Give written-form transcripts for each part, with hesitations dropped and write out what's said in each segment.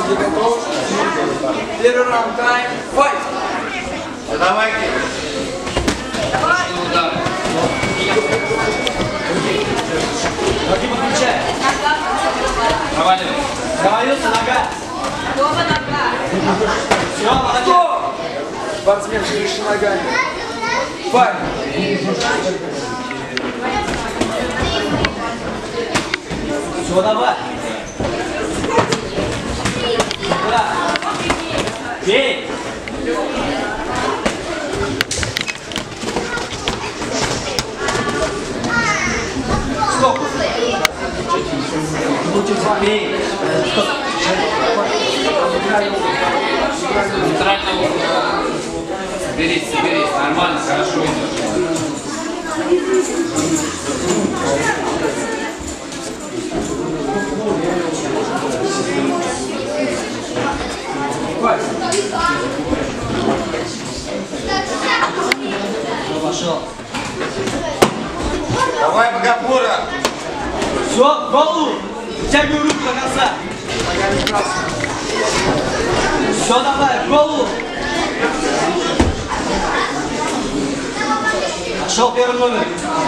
Ты готов? Первый раунд, тайм, файт! Давайте. Удар. Ноги подключай. Проваливай. Провалился, нога. Дома нога. Все, молодец. Спортсмен, шире ногами. Файт! Все, давай. Да. Бей. Стоп. Бей. Стоп. Центрального угла. Соберись, соберись. Нормально, хорошо идешь. Пошел. Давай, Богопура. Все, голову. Втягивай руку до конца. Все, давай, голову. Пошел первый номер.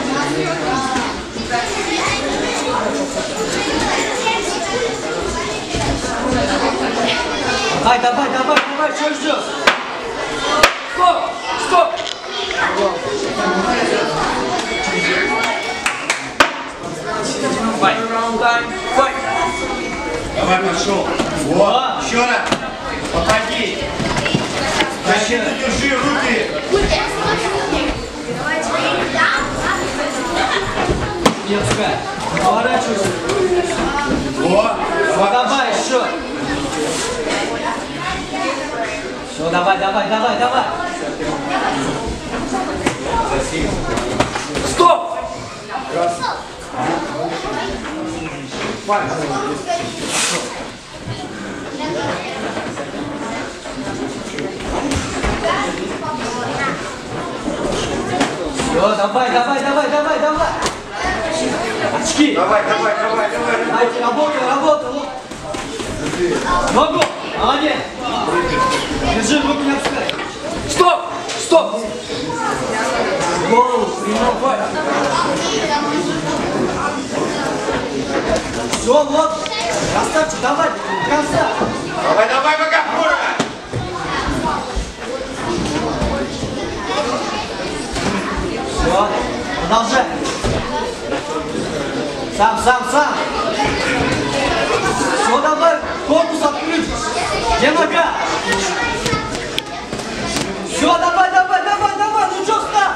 Давай, давай, давай, давай, что ждешь? Стоп, стоп. Давай, пошел. Вот, еще раз. Походи. Защиту держи, руки. Детская. Поворачивайся. Вот. Давай еще. Все, давай, давай, давай, давай. Стоп! Все, давай, давай, давай, давай, давай. Очки. Давай, давай, давай, давай. Давайте, работай, работай. Ногу. Молодец. Держи, руки не отпускай. Стоп! Стоп! Голову, принимай. Все, вот. Красавчик, давай, до конца. Давай, давай, Богопура. Все, продолжай. Сам. Все, давай, корпус открыть. Где нога? Все, давай, ну что встал?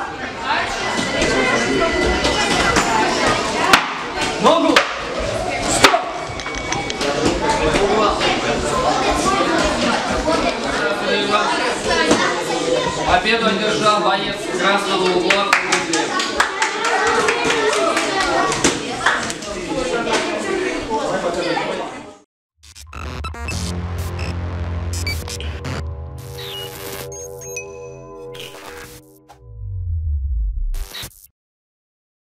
Ногу. Стоп. Победу одержал боец красного угла.